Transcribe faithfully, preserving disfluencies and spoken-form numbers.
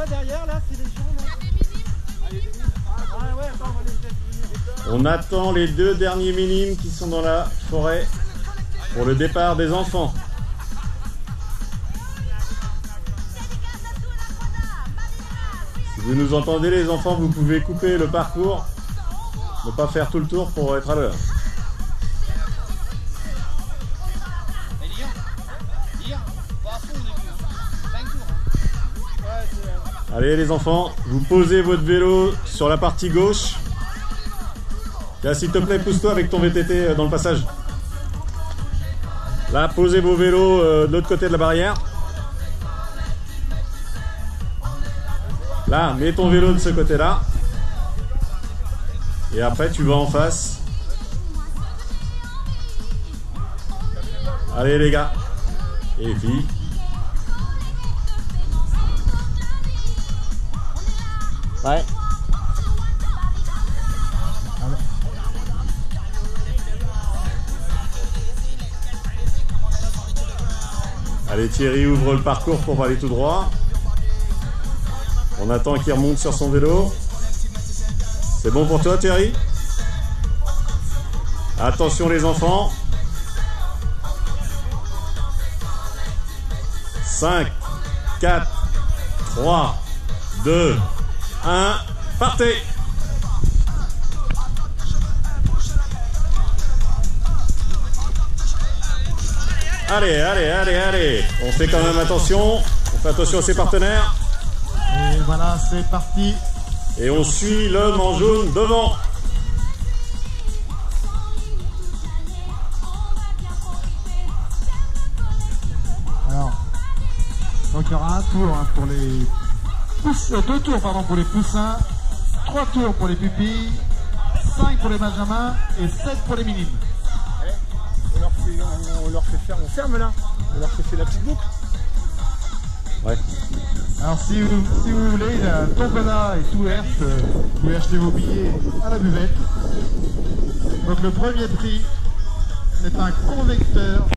vois derrière là, c'est les gens là. Ah ouais, attends, on va les faire venir. On attend les deux derniers minimes qui sont dans la forêt pour le départ des enfants. Si vous nous entendez les enfants, vous pouvez couper le parcours, ne pas faire tout le tour pour être à l'heure. Allez les enfants, vous posez votre vélo sur la partie gauche. Là, s'il te plaît, pousse-toi avec ton V T T dans le passage. Là, posez vos vélos euh, de l'autre côté de la barrière. Là, mets ton vélo de ce côté-là. Et après, tu vas en face. Allez les gars. Et les filles. Ouais. Allez, Thierry ouvre le parcours pour aller tout droit. On attend qu'il remonte sur son vélo. C'est bon pour toi, Thierry? Attention les enfants. cinq, quatre, trois, deux, un, partez! Allez, allez, allez, allez! On fait quand même attention. On fait attention à ses partenaires. Et voilà, c'est parti. Et on suit l'homme en jaune devant. Alors, donc il y aura un tour hein, pour les poussins, deux tours pardon pour les poussins, trois tours pour les pupilles, cinq pour les benjamins et sept pour les minimes. On leur fait, on, on leur fait faire, on ferme là. On leur fait faire la petite boucle. Ouais. Alors si vous, si vous voulez, il y a Tompana et Touers, euh, vous pouvez acheter vos billets à la buvette. Donc le premier prix, c'est un convecteur.